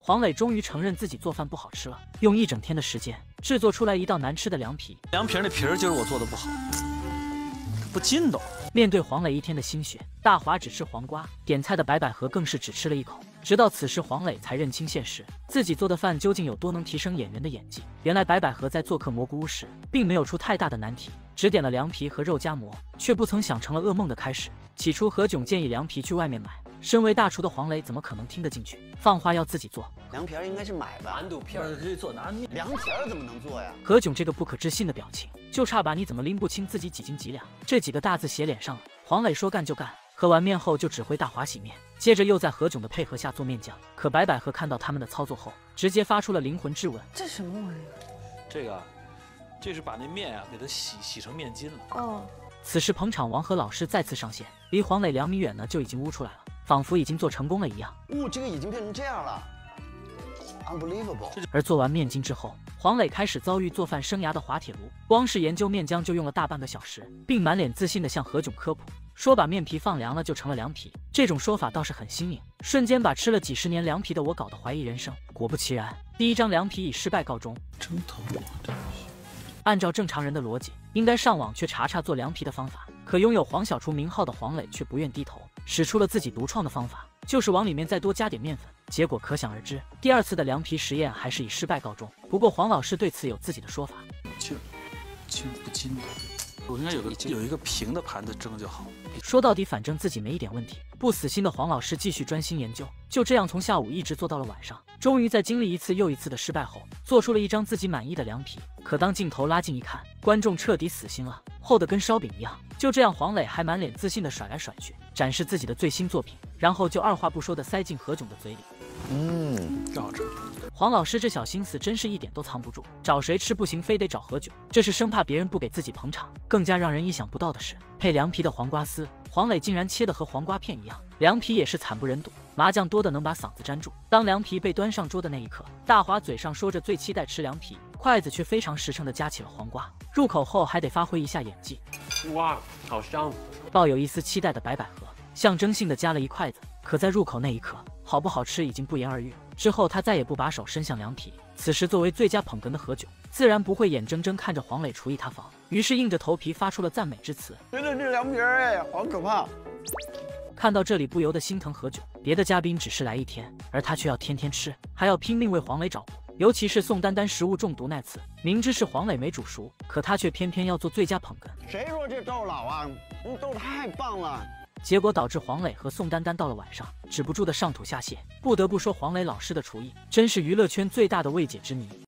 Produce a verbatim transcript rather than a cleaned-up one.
黄磊终于承认自己做饭不好吃了，用一整天的时间制作出来一道难吃的凉皮。 凉皮那皮儿就是我做的不好，不筋道。 面对黄磊一天的心血，大华只吃黄瓜，点菜的白百合更是只吃了一口。直到此时，黄磊才认清现实，自己做的饭究竟有多能提升演员的演技。原来白百合在做客蘑菇屋时，并没有出太大的难题，只点了凉皮和肉夹馍，却不曾想成了噩梦的开始。起初何炅建议凉皮去外面买，身为大厨的黄磊怎么可能听得进去？放话要自己做， 凉皮应该是买吧？ 南肚片儿可以做南面， 凉皮怎么能做呀？ 何炅这个不可置信的表情，就差把你怎么拎不清自己几斤几两这几个大字写脸上了。黄磊说干就干，喝完面后就指挥大华洗面，接着又在何炅的配合下做面酱。可白百合看到他们的操作后，直接发出了灵魂质问： 这什么玩意儿？ 这个，这是把那面啊给它洗洗成面筋了。 哦。 此时捧场王和老师再次上线，离黄磊两米远呢就已经污出来了，仿佛已经做成功了一样。 哦，这个已经变成这样了 ，unbelievable。 而做完面筋之后，黄磊开始遭遇做饭生涯的滑铁卢，光是研究面浆就用了大半个小时，并满脸自信地向何炅科普，说把面皮放凉了就成了凉皮。这种说法倒是很新颖，瞬间把吃了几十年凉皮的我搞得怀疑人生。果不其然，第一张凉皮以失败告终。 真疼我，这东西。 按照正常人的逻辑，应该上网去查查做凉皮的方法。可拥有黄小厨名号的黄磊却不愿低头，使出了自己独创的方法，就是往里面再多加点面粉。结果可想而知，第二次的凉皮实验还是以失败告终。不过黄老师对此有自己的说法： 筋筋不筋的，我应该有个有一个平的盘子蒸就好。 说到底，反正自己没一点问题。不死心的黄老师继续专心研究，就这样从下午一直做到了晚上。终于在经历一次又一次的失败后，做出了一张自己满意的凉皮。可当镜头拉近一看，观众彻底死心了，厚的跟烧饼一样。就这样，黄磊还满脸自信的甩来甩去，展示自己的最新作品，然后就二话不说的塞进何炅的嘴里。 嗯， 挺好吃。 黄老师这小心思真是一点都藏不住，找谁吃不行，非得找何炅，这是生怕别人不给自己捧场。更加让人意想不到的是，配凉皮的黄瓜丝，黄磊竟然切得和黄瓜片一样。凉皮也是惨不忍睹，麻酱多的能把嗓子粘住。当凉皮被端上桌的那一刻，大华嘴上说着最期待吃凉皮，筷子却非常实诚地夹起了黄瓜，入口后还得发挥一下演技。 哇，好香！ 抱有一丝期待的白百合象征性地夹了一筷子，可在入口那一刻，好不好吃已经不言而喻。之后他再也不把手伸向凉皮。此时作为最佳捧哏的何炅，自然不会眼睁睁看着黄磊厨艺塌房，于是硬着头皮发出了赞美之词。 真的是凉皮儿哎，好可怕！ 看到这里不由得心疼何炅，别的嘉宾只是来一天，而他却要天天吃，还要拼命为黄磊找补。尤其是宋丹丹食物中毒那次，明知是黄磊没煮熟，可他却偏偏要做最佳捧哏。 谁说这豆老啊？你豆太棒了！ 结果导致黄磊和宋丹丹到了晚上止不住的上吐下泻。不得不说，黄磊老师的厨艺真是娱乐圈最大的未解之谜。